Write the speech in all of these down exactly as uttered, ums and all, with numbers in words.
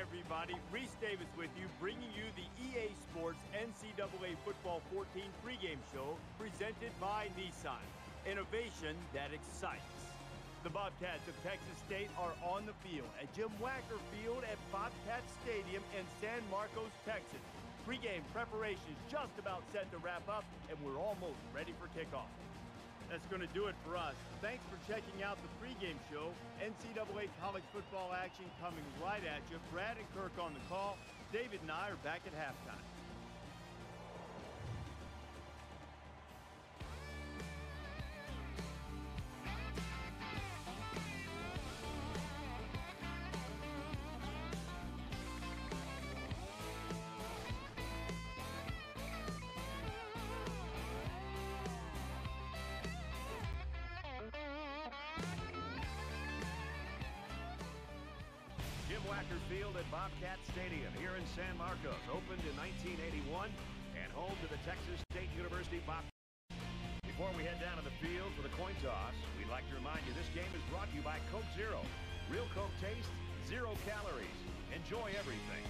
everybody. Reese Davis with you, bringing you the E A Sports N C double A Football fourteen pregame show presented by Nissan. Innovation that excites. The Bobcats of Texas State are on the field at Jim Wacker Field at Bobcat Stadium in San Marcos, Texas. Pregame preparations just about set to wrap up, and we're almost ready for kickoff. That's going to do it for us. Thanks for checking out the pregame show. N C double A college football action coming right at you. Brad and Kirk on the call. David and I are back at halftime. Jim Wacker Field at Bobcat Stadium here in San Marcos, opened in nineteen eighty-one and home to the Texas State University Bobcats. Before we head down to the field for the coin toss, we'd like to remind you this game is brought to you by Coke Zero. Real Coke taste, zero calories. Enjoy everything.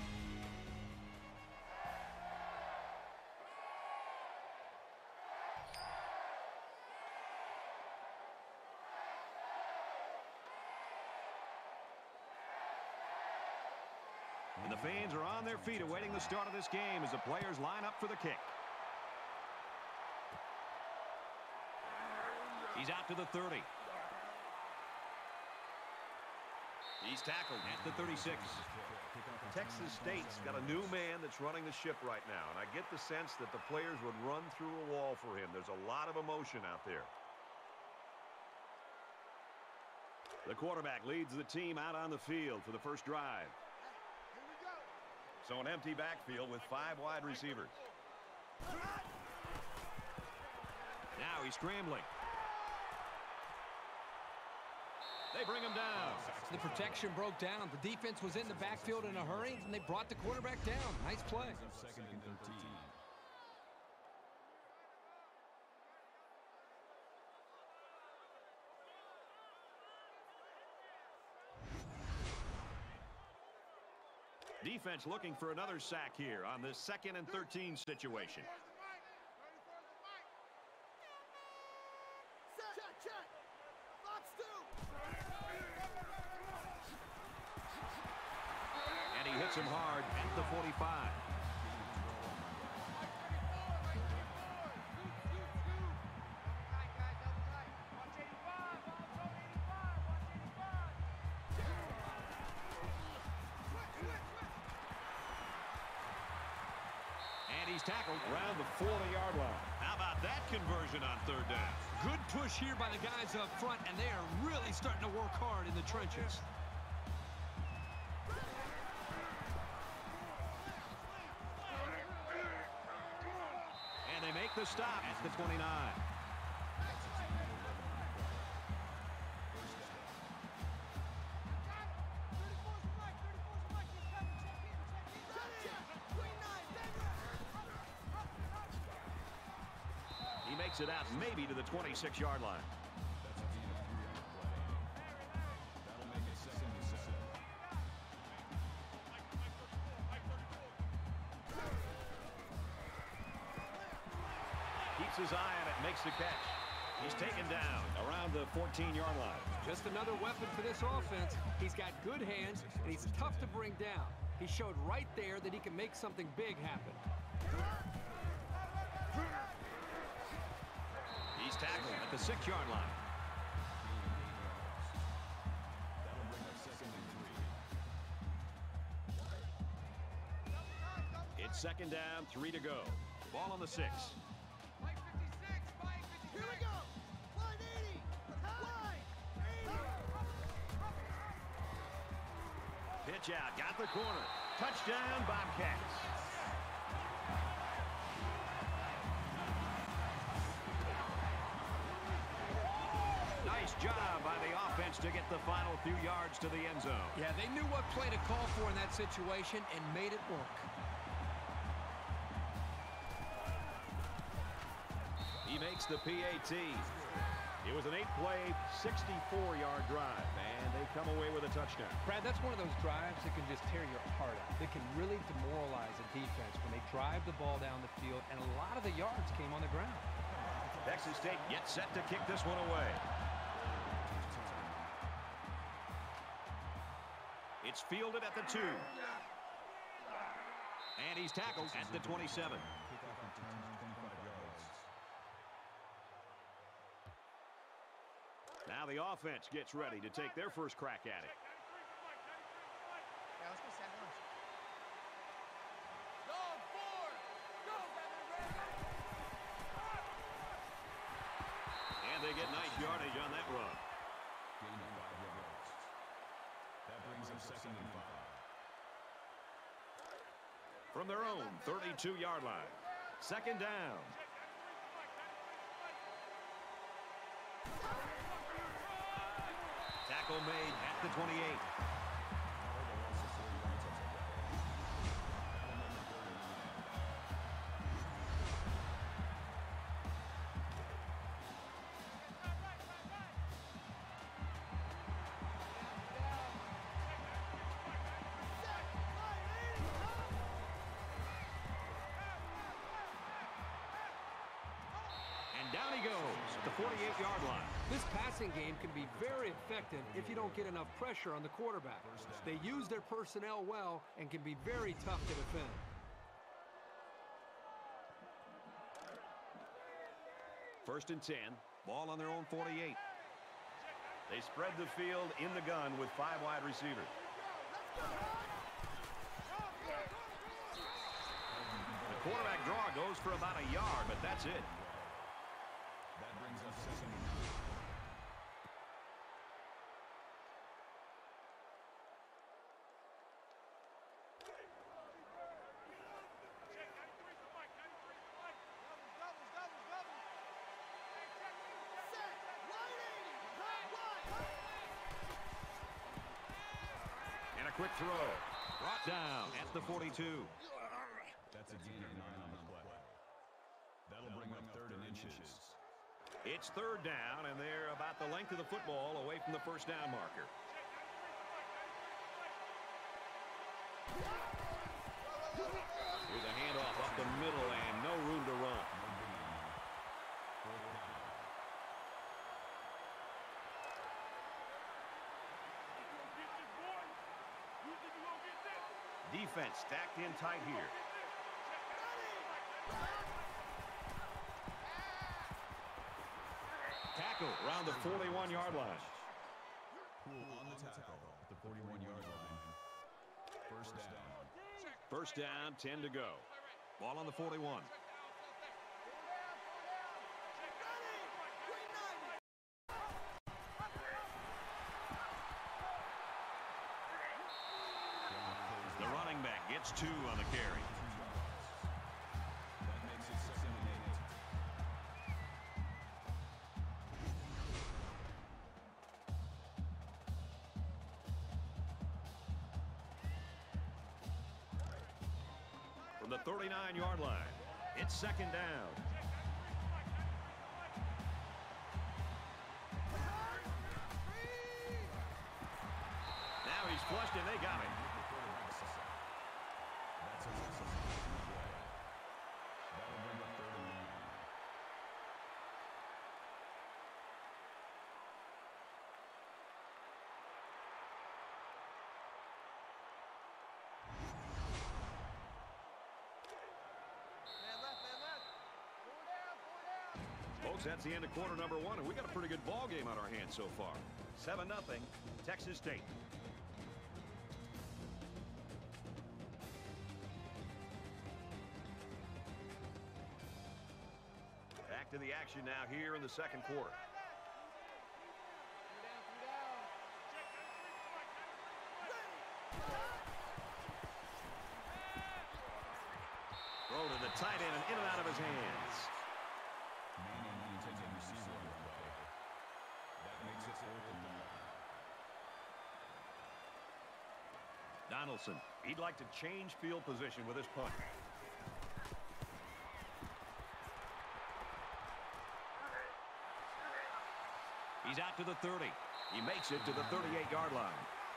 And the fans are on their feet awaiting the start of this game as the players line up for the kick. He's out to the thirty. He's tackled at the thirty-six. Texas State's got a new man that's running the ship right now, and I get the sense that the players would run through a wall for him. There's a lot of emotion out there. The quarterback leads the team out on the field for the first drive. So an empty backfield with five wide receivers. Now he's scrambling. They bring him down. The protection broke down. The defense was in the backfield in a hurry, and they brought the quarterback down. Nice play. Second and thirteen. Defense looking for another sack here on this second and thirteen situation. And he hits him hard at the forty-five. He's tackled around the forty-yard line. How about that conversion on third down? Good push here by the guys up front, and they are really starting to work hard in the trenches. And they make the stop at the twenty-nine. He makes it out maybe to the twenty-six-yard line. That'll make it second and seven. Keeps his eye on it, makes the catch. He's taken down around the fourteen-yard line. Just another weapon for this offense. He's got good hands, and he's tough to bring down. He showed right there that he can make something big happen. He's tackled at the six-yard line. That'll bring up second and three. It's second down, three to go. Ball on the six. Here we go. Line eighty. Line eighty. Pitch out, got the corner. Touchdown, Bobcats. Nice job by the offense to get the final few yards to the end zone. Yeah, they knew what play to call for in that situation and made it work. He makes the P A T. It was an eight-play, sixty-four yard drive, and they come away with a touchdown. Brad, that's one of those drives that can just tear your heart out. That can really demoralize a defense when they drive the ball down the field, and a lot of the yards came on the ground. Texas State gets set to kick this one away. It's fielded at the two. And he's tackled at the twenty-seven. Now the offense gets ready to take their first crack at it. And they get nice yardage on that run. Gain of five yards. That brings up second and five. From their own thirty-two yard line. Second down. Tackle made at the twenty-eight. And down he goes at the forty-eight yard line. This passing game can be very effective if you don't get enough pressure on the quarterback. They use their personnel well and can be very tough to defend. First and ten. Ball on their own forty-eight. They spread the field in the gun with five wide receivers. The quarterback draw goes for about a yard, but that's it. That brings up second and nine. And a quick throw. Brought down at the forty-two. That's a gain of nine on the play. That'll bring up third and inches. It's third down, and they're about the length of the football away from the first down marker. Here's a handoff up the middle and no room to run. Defense stacked in tight here. Tackle around the forty-one yard line. Poole on the tackle at the forty-one yard line. First down. First down, ten to go. Ball on the forty-one. The running back gets two on the carry. That makes it second and eight. From the thirty-nine yard line, it's second down. Now he's flushed and they got him. That's a loss of play. That'll bring up third and nine. Folks, that's the end of quarter number one, and we got a pretty good ball game on our hands so far. seven nothing, Texas State. Back to the action now here in the second quarter. Throw to the tight end and in and out of his hands. Manning the intended receiver on the play. That makes it fourth and nine. Donaldson, he'd like to change field position with his punt. He's out to the thirty. He makes it to the thirty-eight yard line.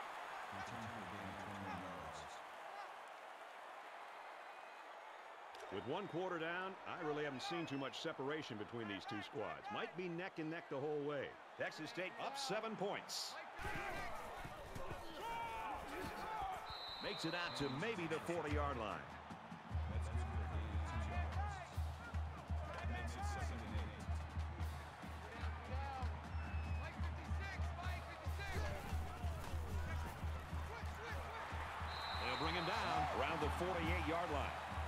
With one quarter down, I really haven't seen too much separation between these two squads. Might be neck and neck the whole way. Texas State up seven points. Makes it out to maybe the forty yard line. They'll bring him down around the forty-eight yard line.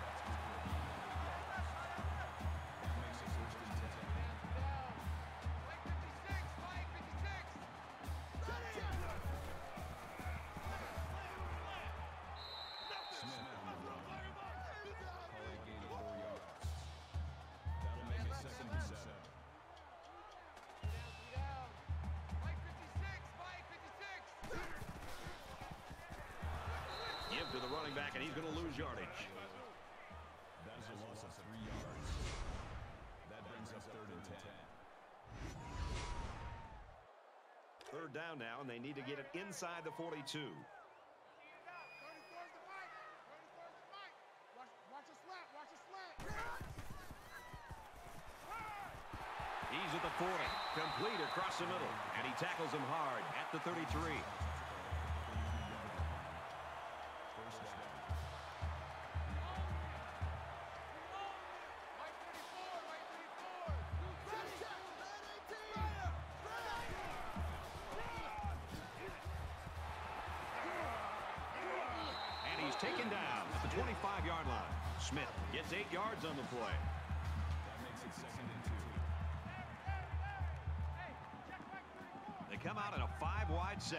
To the running back, and he's going to lose yardage. That is a loss of three yards. That brings up third and ten. Third down now, and they need to get it inside the forty-two. He's at the forty, complete across the middle, and he tackles him hard at the thirty-three. Taken down at the twenty-five yard line. Smith gets eight yards on the play. That makes it second and two. They come out in a five wide set.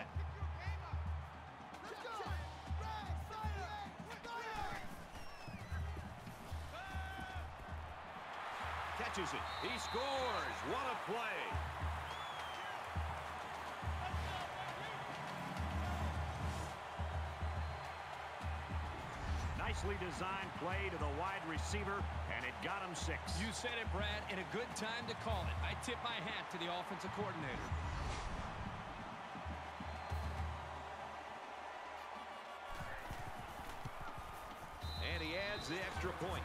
Catches it. He scores. What a play. Nicely designed play to the wide receiver, and it got him six. You said it, Brad, and a good time to call it. I tip my hat to the offensive coordinator. And he adds the extra point.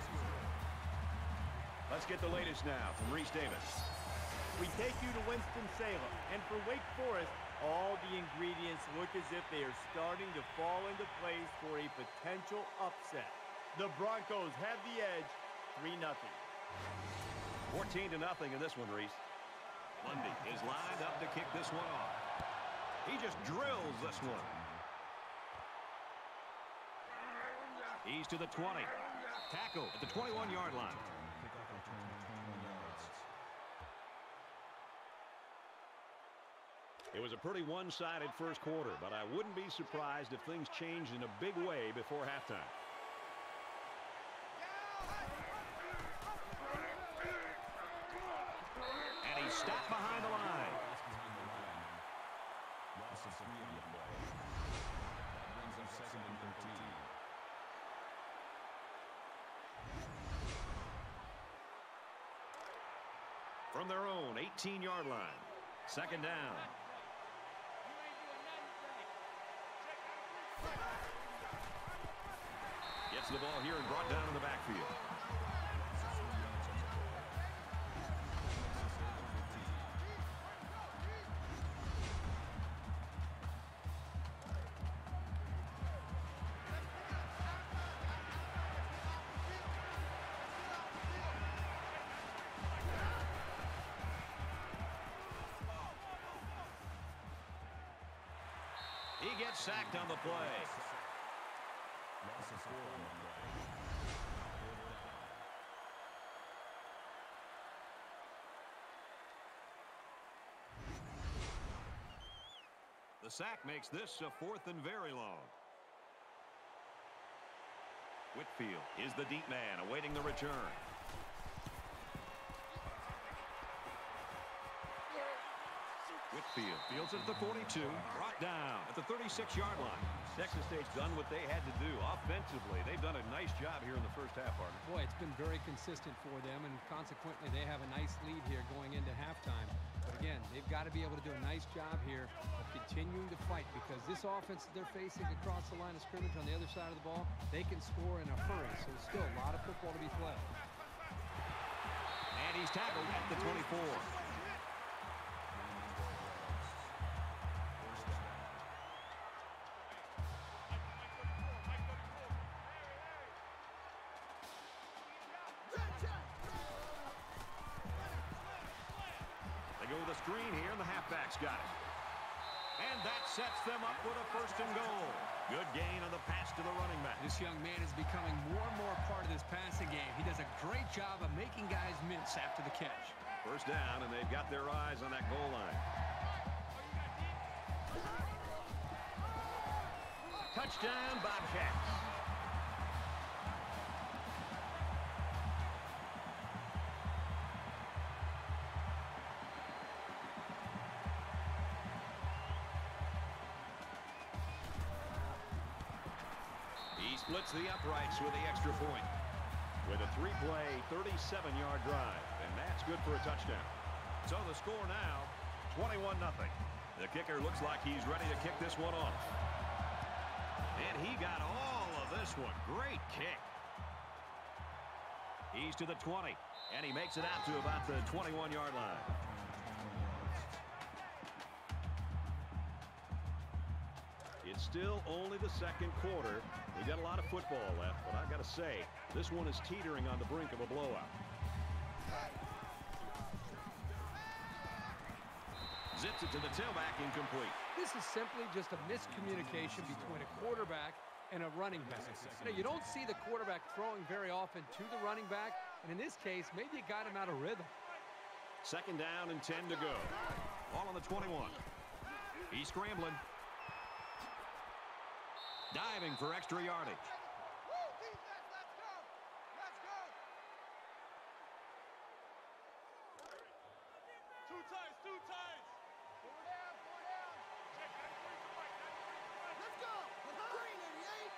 Let's get the latest now from Reese Davis. We take you to Winston-Salem, and for Wake Forest, all the ingredients look as if they are starting to fall into place for a potential upset. The Broncos have the edge, three nothing. fourteen to nothing in this one, Reese. Lundy is lined up to kick this one off. He just drills this one. He's to the twenty. Tackle at the twenty-one yard line. It was a pretty one-sided first quarter, but I wouldn't be surprised if things changed in a big way before halftime. And he's stopped behind the line. Loss of three on the play. That brings up second and thirteen. From their own eighteen yard line. Second down. Gets the ball here and brought down in the backfield. He gets sacked on the play. Loss of four on the play. The sack makes this a fourth and very long. Whitfield is the deep man awaiting the return. Whitfield fields it at the forty-two, brought down at the thirty-six yard line. Texas State's done what they had to do offensively. They've done a nice job here in the first half, partner. Boy, it's been very consistent for them, and consequently they have a nice lead here going into halftime. But again, they've got got to be able to do a nice job here of continuing to fight, because this offense that they're facing across the line of scrimmage on the other side of the ball, they can score in a hurry. So still a lot of football to be played. And he's tackled at the twenty-four. They go with a screen here, and the halfback's got it. And that sets them up with a first and goal. Good gain on the pass to the running back. This young man is becoming more and more part of this passing game. He does a great job of making guys miss after the catch. First down, and they've got their eyes on that goal line. Touchdown, Bobcats. He splits the uprights with the extra point with a three-play, thirty-seven yard drive, and that's good for a touchdown. So the score now, twenty-one nothing. The kicker looks like he's ready to kick this one off. And he got all of this one. Great kick. He's to the twenty, and he makes it out to about the twenty-one yard line. It's still only the second quarter. We got a lot of football left, but I got to say, this one is teetering on the brink of a blowout. Zips it to the tailback, incomplete. This is simply just a miscommunication between a quarterback and a running back. You know, you don't see the quarterback throwing very often to the running back, and in this case, maybe it got him out of rhythm. Second down and ten to go. Ball on the twenty-one. He's scrambling. Diving for extra yardage. Woo, defense, let's go. Let's go. Two times, two times. Four down, four down. Let's go. Green eighty-eight.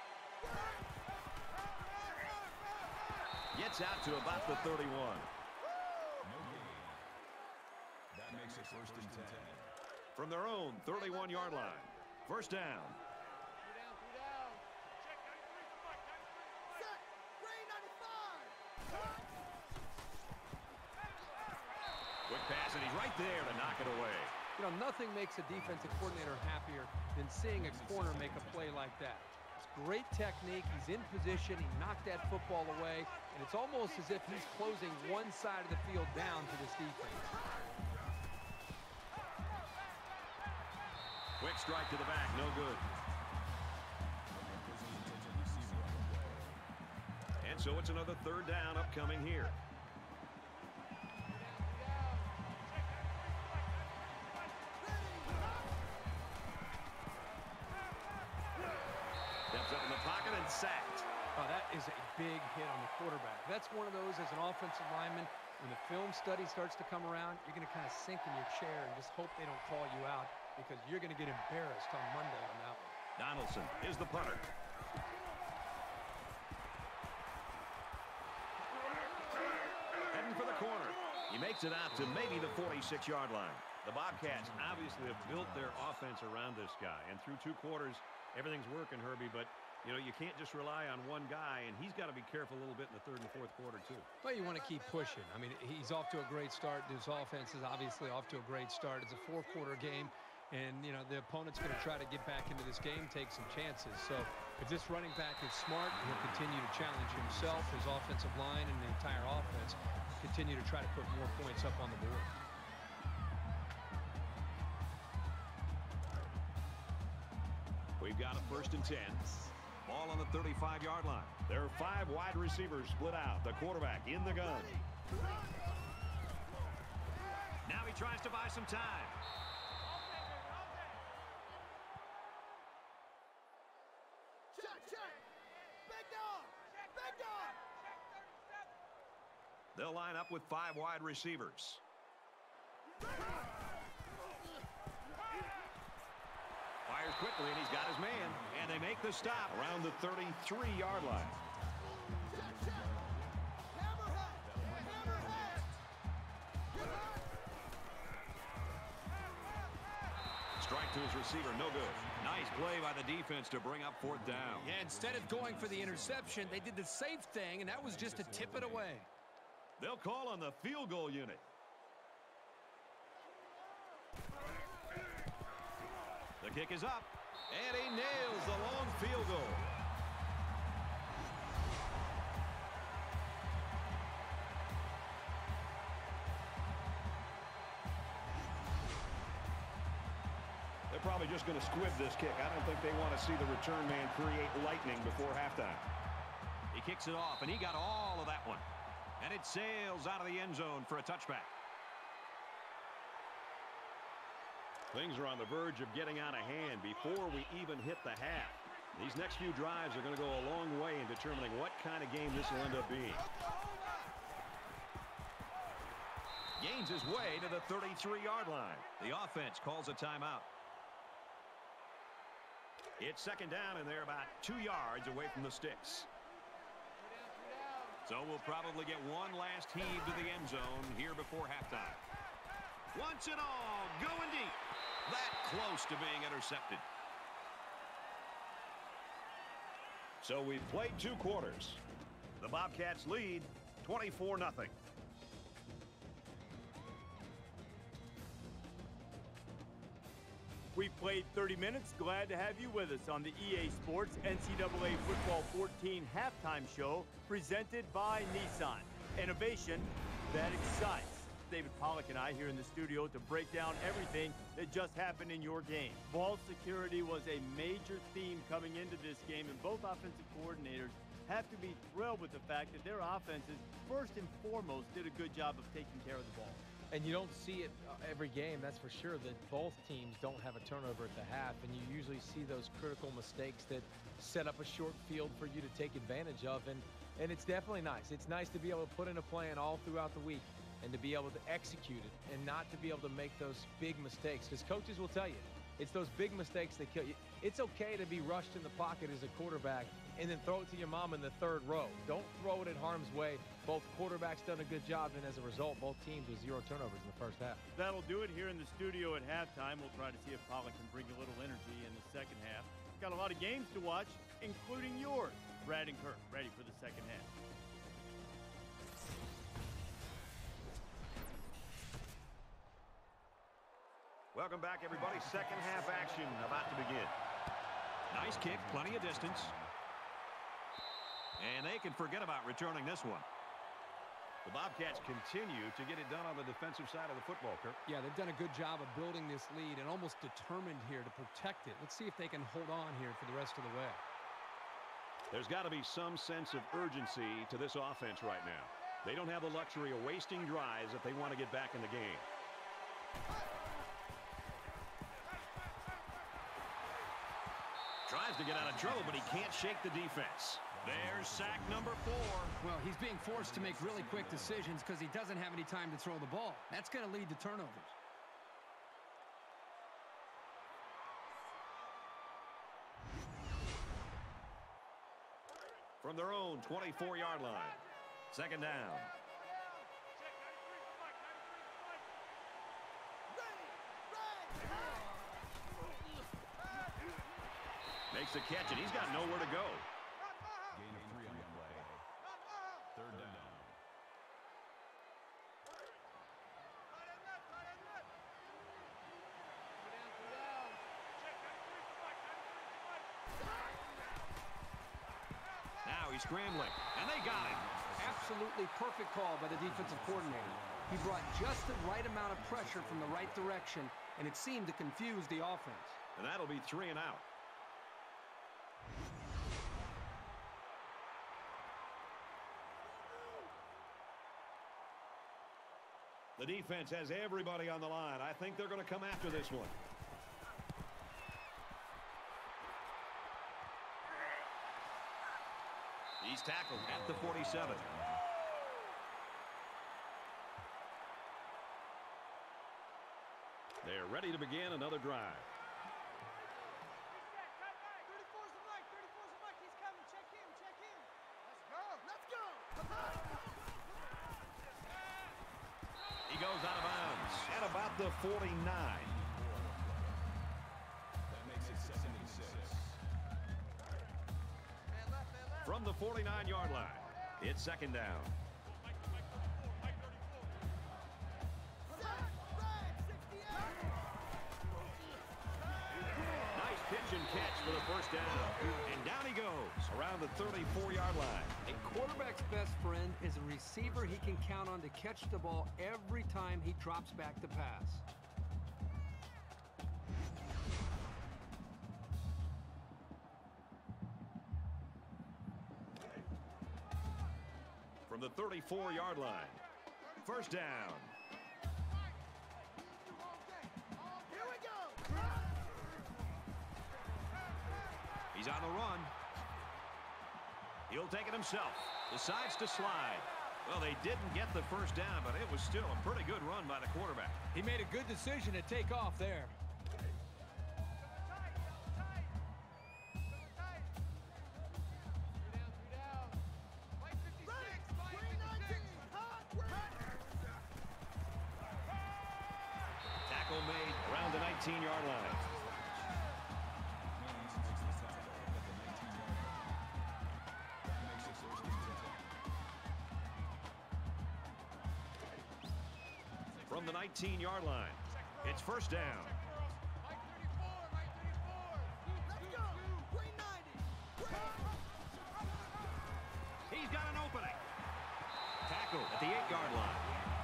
Gets out to about the thirty-one. No gain. That makes it first and ten. From their own thirty-one yard line. First down. Quick pass, and he's right there to knock it away. You know, nothing makes a defensive coordinator happier than seeing a corner make a play like that. It's great technique. He's in position. He knocked that football away, and it's almost as if he's closing one side of the field down to this defense. Quick strike to the back, no good. And so it's another third down upcoming here. Steps up in the pocket and sacked. Oh, that is a big hit on the quarterback. That's one of those as an offensive lineman. When the film study starts to come around, you're going to kind of sink in your chair and just hope they don't call you out, because you're going to get embarrassed on Monday on that one. Donaldson is the punter. Heading for the corner. He makes it out to maybe the forty-six yard line. The Bobcats obviously have built their offense around this guy, and through two quarters, everything's working, Herbie, but you know, you can't just rely on one guy, and he's got to be careful a little bit in the third and fourth quarter, too. Well, you want to keep pushing. I mean, he's off to a great start. His offense is obviously off to a great start. It's a four-quarter game, and, you know, the opponent's going to try to get back into this game, take some chances. So if this running back is smart, he'll continue to challenge himself, his offensive line, and the entire offense, continue to try to put more points up on the board. We've got a first and ten. Ball on the thirty-five yard line. There are five wide receivers split out. The quarterback in the gun. Now he tries to buy some time. Check, check. Big dog. Big dog. They'll line up with five wide receivers. Fires quickly, and he's got his man. And they make the stop around the thirty-three yard line. Check, check. Hammerhead. Hammerhead. to his receiver. No good. Nice play by the defense to bring up fourth down. Yeah, instead of going for the interception, they did the safe thing, and that was just to tip it away. They'll call on the field goal unit. The kick is up, and he nails the long field goal. They're probably just going to squib this kick. I don't think they want to see the return man create lightning before halftime. He kicks it off, and he got all of that one. And it sails out of the end zone for a touchback. Things are on the verge of getting out of hand before we even hit the half. These next few drives are going to go a long way in determining what kind of game this will end up being. Gains his way to the thirty-three yard line. The offense calls a timeout. It's second down, and they're about two yards away from the sticks. So we'll probably get one last heave to the end zone here before halftime. Wants it all, going deep. That close to being intercepted. So we've played two quarters. The Bobcats lead twenty-four nothing. We've played thirty minutes. Glad to have you with us on the E A Sports N C double A Football fourteen halftime show presented by Nissan. Innovation that excites. David Pollack and I here in the studio to break down everything that just happened in your game. Ball security was a major theme coming into this game, and both offensive coordinators have to be thrilled with the fact that their offenses, first and foremost, did a good job of taking care of the ball. And you don't see it every game, that's for sure, that both teams don't have a turnover at the half, and you usually see those critical mistakes that set up a short field for you to take advantage of, and, and it's definitely nice. It's nice to be able to put in a plan all throughout the week and to be able to execute it and not to be able to make those big mistakes, because coaches will tell you, it's those big mistakes that kill you. It's okay to be rushed in the pocket as a quarterback and then throw it to your mom in the third row. Don't throw it in harm's way. Both quarterbacks done a good job, and as a result, both teams with zero turnovers in the first half. That'll do it here in the studio at halftime. We'll try to see if Pollack can bring a little energy in the second half. Got a lot of games to watch, including yours. Brad and Kirk ready for the second half. Welcome back, everybody. Second half action about to begin. Nice kick, plenty of distance. And they can forget about returning this one. The Bobcats continue to get it done on the defensive side of the football, Kirk. Yeah, they've done a good job of building this lead and almost determined here to protect it. Let's see if they can hold on here for the rest of the way. There's got to be some sense of urgency to this offense right now. They don't have the luxury of wasting drives if they want to get back in the game. Tries to get out of trouble, but he can't shake the defense. There's sack number four. Well, he's being forced to make really quick decisions because he doesn't have any time to throw the ball. That's going to lead to turnovers. From their own twenty-four yard line. Second down. Makes the catch, and he's got nowhere to go. Gain of three on the play. Third down. Now he's scrambling, and they got him. Absolutely perfect call by the defensive coordinator. He brought just the right amount of pressure from the right direction, and it seemed to confuse the offense. And that'll be three and out. The defense has everybody on the line. I think they're going to come after this one. He's tackled at the forty-seven. They're ready to begin another drive. thirty-four's the mic, thirty-four's the mic. He's coming. Check in, check in. Let's go, let's go. He goes out of bounds at about the forty-nine. from the forty-nine yard line. It's second down. Nice pitch and catch for the first down. And down he goes around the thirty-four yard line. A quarterback's best friend is a receiver he can count on to catch the ball every time he drops back to pass. From the thirty-four yard line. First down. Here we go. He's on the run. He'll take it himself. Decides to slide. Well, they didn't get the first down, but it was still a pretty good run by the quarterback. He made a good decision to take off there. Tackle made around the nineteen yard line. From the nineteen yard line, it's first down. Let's go. Green ninety. He's got an opening. Tackle at the eight yard line.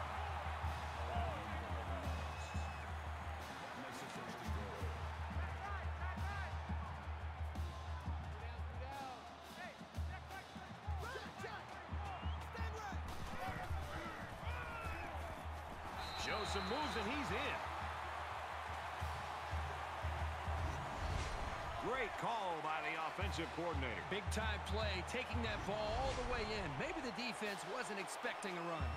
Shows some moves and he's in. Great call by the offensive coordinator. Big time play, taking that ball all the way in. Maybe the defense wasn't expecting a run.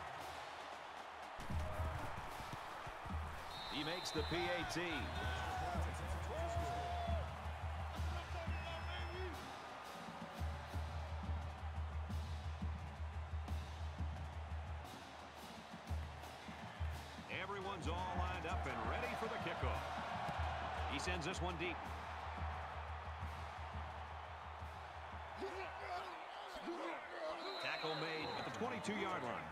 He makes the P A T. Everyone's all lined up and ready for the kickoff. He sends this one deep. Tackle made at the twenty-two yard line.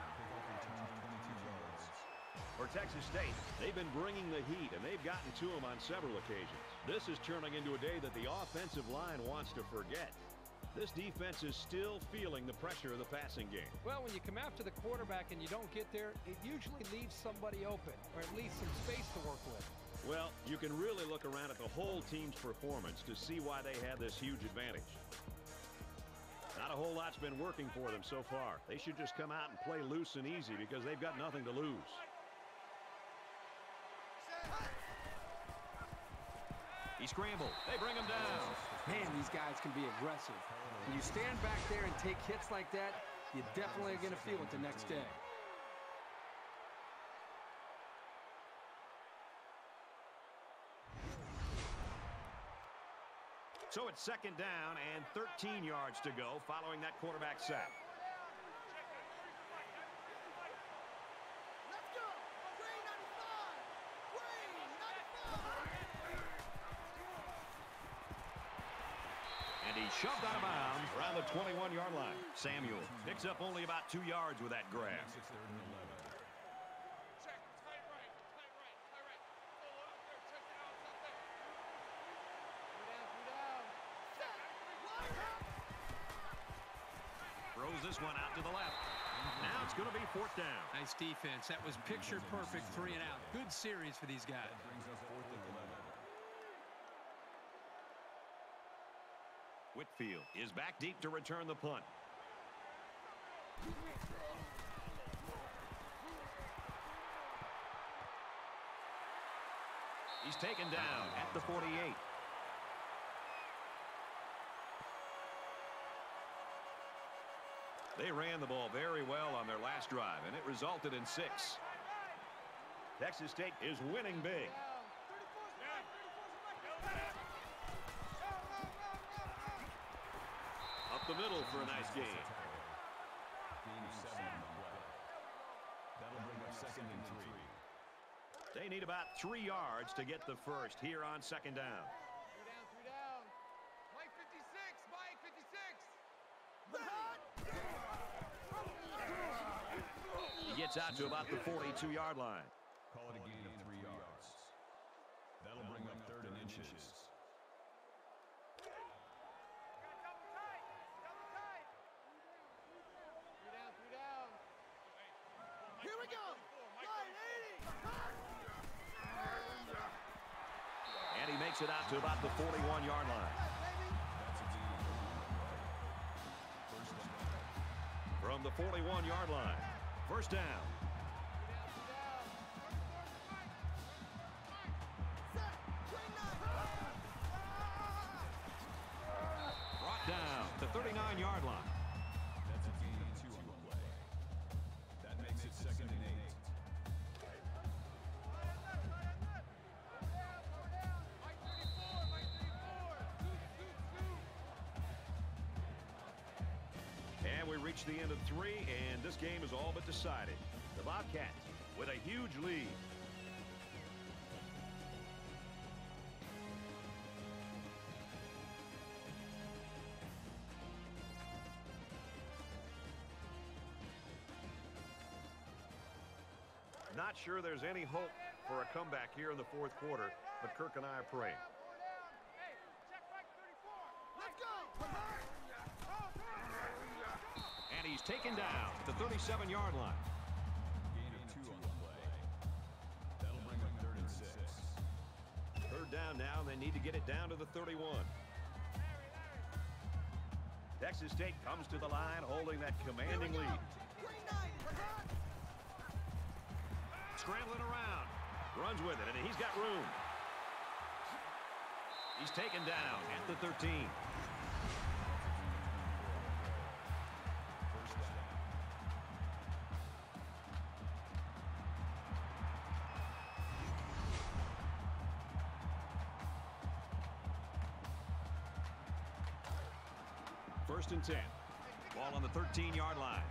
For Texas State, they've been bringing the heat, and they've gotten to them on several occasions. This is turning into a day that the offensive line wants to forget. This defense is still feeling the pressure of the passing game. Well, when you come after the quarterback and you don't get there, it usually leaves somebody open, or at least some space to work with. Well, you can really look around at the whole team's performance to see why they have this huge advantage. Not a whole lot's been working for them so far. They should just come out and play loose and easy because they've got nothing to lose. He scrambled. They bring him down. Man, these guys can be aggressive. When you stand back there and take hits like that, you definitely are going to feel it the next day. So it's second down and thirteen yards to go following that quarterback sack. Let's go. Green ninety-five. Green ninety-five. And he's shoved out of bounds around the twenty-one yard line. Samuel picks up only about two yards with that grab. Throws this one out to the left. Now it's going to be fourth down. Nice defense. That was picture perfect three and out. Good series for these guys. Whitfield is back deep to return the punt. He's taken down at the forty-eight. They ran the ball very well on their last drive, and it resulted in six. Texas State is winning big. Up the middle for a nice gain. That'll bring up second and three. They need about three yards to get the first here on second down. Three down, three down. Mike fifty-six, Mike fifty-six. Gets out to about the forty-two yard line. Call it a gain of three yards. That'll bring up third and inches. Here we go. Line eighty. And he makes it out to about the forty-one yard line. From the forty-one yard line. First down. Brought down to thirty-nine yard line. That's a gain of two on the play. That makes it second and eight. And we reach the end of three, and this game is all but decided. The Bobcats with a huge lead. Not sure there's any hope for a comeback here in the fourth quarter, but Kirk and I are praying. And he's taken down at the thirty-seven yard line. Gain of two on the play. That'll bring up third and six. Third down now, and they need to get it down to the thirty-one. Texas State comes to the line holding that commanding lead. Scrambling around. Runs with it, and he's got room. He's taken down at the thirteen. First and ten. Ball on the thirteen yard line.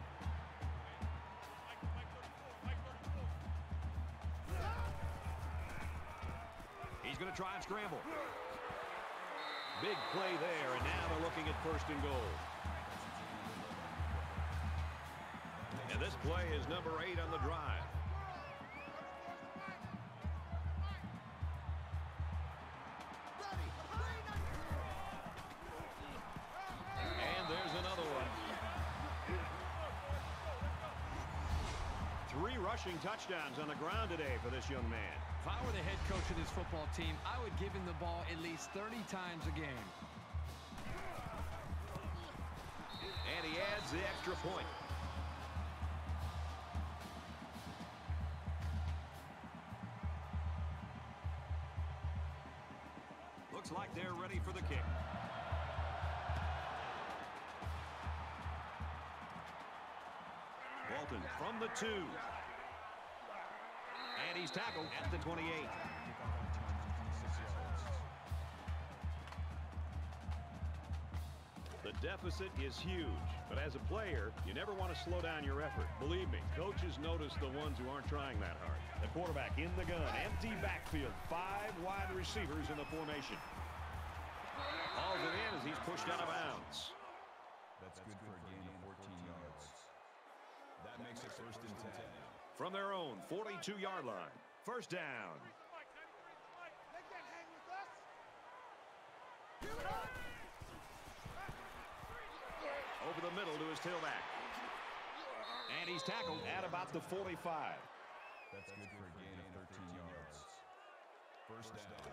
He's going to try and scramble. Big play there, and now they're looking at first and goal. And this play is number eight on the drive. And there's another one. Three rushing touchdowns on the ground today for this young man. If I were the head coach of this football team, I would give him the ball at least thirty times a game. And he adds the extra point. Looks like they're ready for the kick. Walton from the two. And he's tackled at the twenty-eight. The deficit is huge, but as a player, you never want to slow down your effort. Believe me, coaches notice the ones who aren't trying that hard. The quarterback in the gun, empty backfield, five wide receivers in the formation. Hauls it in as he's pushed out of bounds. That's good for a gain of fourteen yards. That makes it first and ten. From their own forty-two yard line. First down. Over the middle to his tailback. And he's tackled at about the forty-five. That's good for a gain of thirteen yards. First down.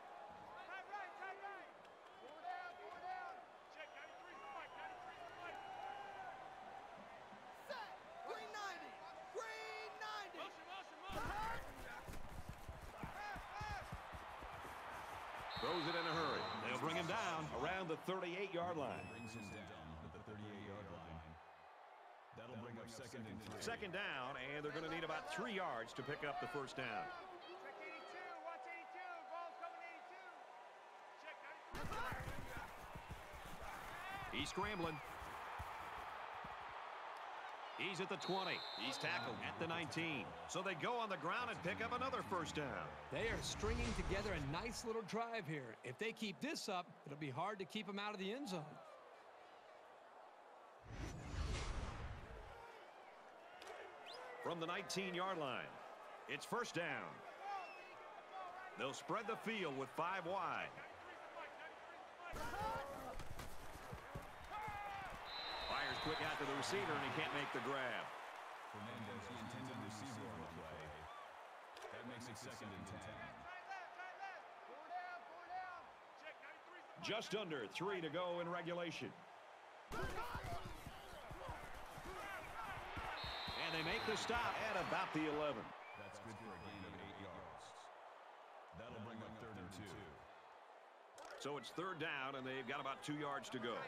Throws it in a hurry. They'll bring him down around the thirty-eight yard line. Brings him down at the thirty-eight yard line. That'll bring up second and three. Second down, and they're going to need about three yards to pick up the first down. Check eighty-two. Watch eighty-two. Ball's coming eighty-two. Check ninety-three. He's scrambling. He's at the twenty. He's tackled at the nineteen. So they go on the ground and pick up another first down. They are stringing together a nice little drive here. If they keep this up, it'll be hard to keep them out of the end zone. from the nineteen-yard line. It's first down. They'll spread the field with five wide. Fires quick out to the receiver, and he can't make the grab. Fernandez, the intended receiver on the play. That makes it second and ten. Just under three to go in regulation. And they make the stop at about the eleven. That's good for a gain of eight yards. That'll bring up third and two. So it's third down, and they've got about two yards to go.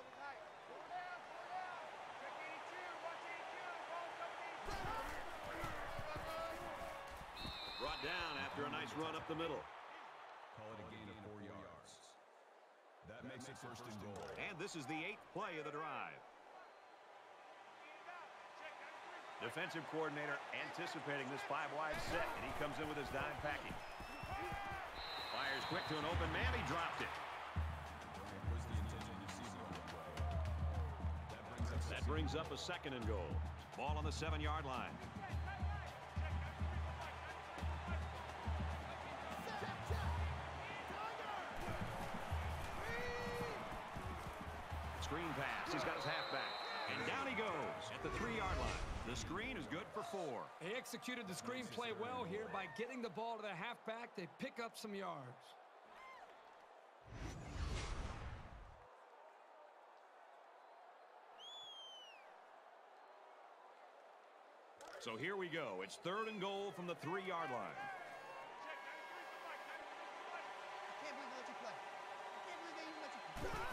Brought down after a nice run up the middle. Call it a gain of four yards. That makes it first and goal. And this is the eighth play of the drive. Defensive coordinator anticipating this five-wide set, and he comes in with his dime package. Fires quick to an open man. He dropped it. Was the intended receiver on the play. That brings up That brings up a second and goal. Ball on the seven-yard line. Screen pass. He's got his halfback. And down he goes at the three-yard line. The screen is good for four. They executed the screen play well here by getting the ball to the halfback. They pick up some yards. So here we go. It's third and goal from the three-yard line. I can't believe they let you play. I can't believe they even let you play.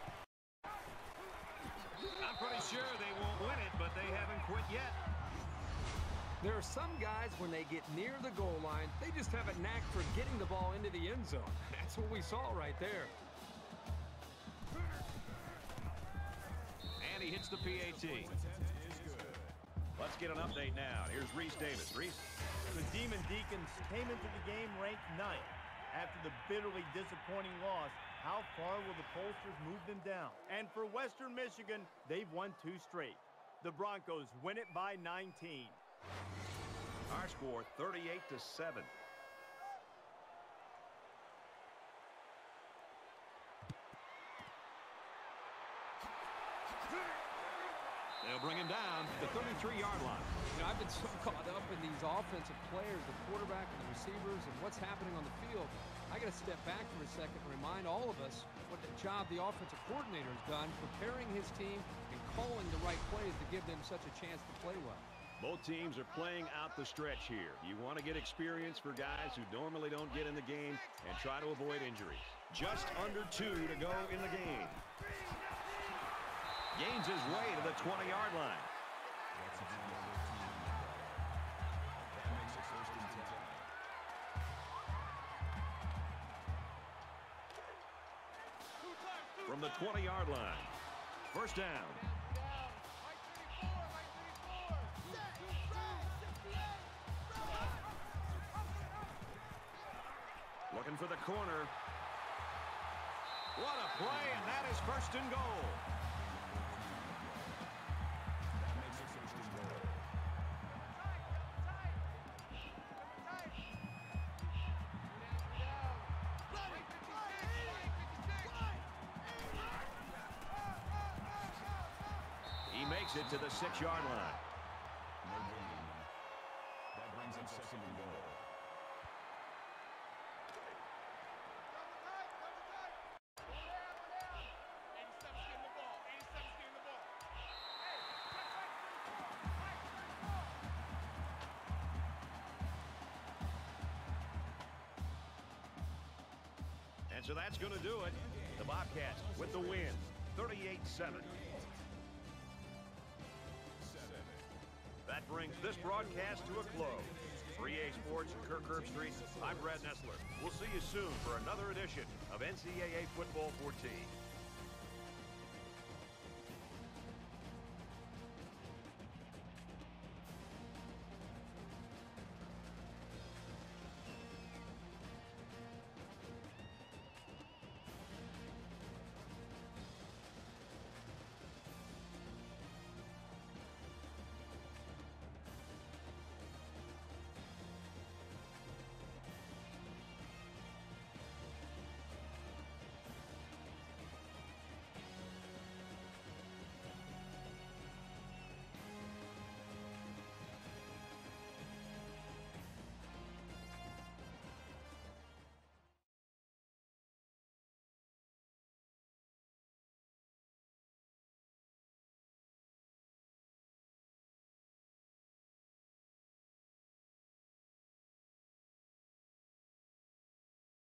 I'm pretty sure they won't win it, but they haven't quit yet. There are some guys, when they get near the goal line, they just have a knack for getting the ball into the end zone. That's what we saw right there. And he hits the P A T. Let's get an update now. Here's Reese Davis. Reese. The Demon Deacons came into the game ranked ninth. After the bitterly disappointing loss, how far will the pollsters move them down? And for Western Michigan, they've won two straight. The Broncos win it by nineteen. Our score, thirty-eight to seven. They'll bring him down the thirty-three-yard line. You know, I've been so caught up in these offensive players, the quarterback and the receivers, and what's happening on the field. I got to step back for a second and remind all of us what the job the offensive coordinator has done, preparing his team and calling the right plays to give them such a chance to play well. Both teams are playing out the stretch here. You want to get experience for guys who normally don't get in the game and try to avoid injuries. Just under two to go in the game. Gains his way to the twenty-yard line. That's a gain of thirteen. That makes it first and ten. From the twenty-yard line. First down. Looking for the corner. What a play, and that is first and goal. That makes it first and goal. He makes it to the six-yard line. No gain. That brings up second and goal. And so that's going to do it. The Bobcats with the win, thirty-eight seven. That brings this broadcast to a close. For E A Sports and Kirk Herbstreit, I'm Brad Nessler. We'll see you soon for another edition of N C double A Football fourteen.